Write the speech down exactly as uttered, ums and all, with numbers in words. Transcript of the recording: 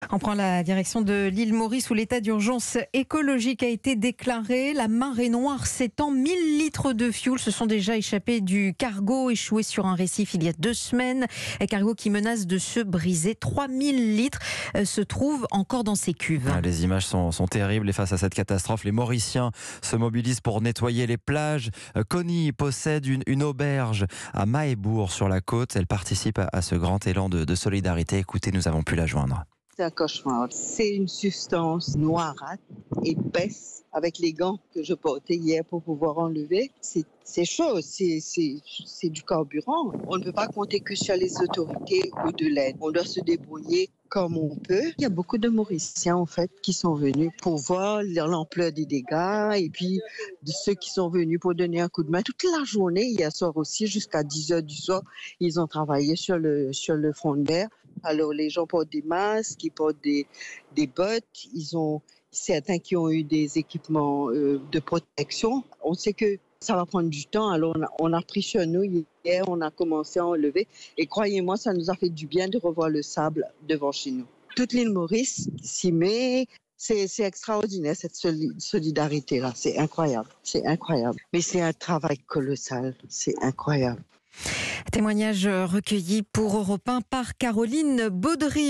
On prend la direction de l'île Maurice où l'état d'urgence écologique a été déclaré. La marée noire s'étend. mille litres de fioul se sont déjà échappés du cargo échoué sur un récif il y a deux semaines. Un cargo qui menace de se briser. trois mille litres se trouvent encore dans ses cuves. Les images sont, sont terribles et face à cette catastrophe, les Mauriciens se mobilisent pour nettoyer les plages. Connie possède une, une auberge à Mahébourg sur la côte. Elle participe à, à ce grand élan de, de solidarité. Écoutez, nous avons pu la joindre. C'est un cauchemar. C'est une substance noirâtre, épaisse, avec les gants que je portais hier pour pouvoir enlever. C'est, c'est chaud, c'est, c'est, c'est du carburant. On ne peut pas compter que sur les autorités ou de l'aide. On doit se débrouiller comme on peut. Il y a beaucoup de Mauriciens, en fait, qui sont venus pour voir l'ampleur des dégâts et puis de ceux qui sont venus pour donner un coup de main. Toute la journée, hier soir aussi, jusqu'à dix heures du soir, ils ont travaillé sur le, sur le front de mer. Alors, les gens portent des masques, ils portent des, des bottes. Ils ont certains qui ont eu des équipements euh, de protection. On sait que ça va prendre du temps. Alors, on a, on a pris sur nous hier, on a commencé à enlever. Et croyez-moi, ça nous a fait du bien de revoir le sable devant chez nous. Toute l'île Maurice s'y met. C'est, c'est extraordinaire, cette solidarité-là. C'est incroyable. C'est incroyable. Mais c'est un travail colossal. C'est incroyable. Témoignage recueilli pour Europe un par Caroline Baudry.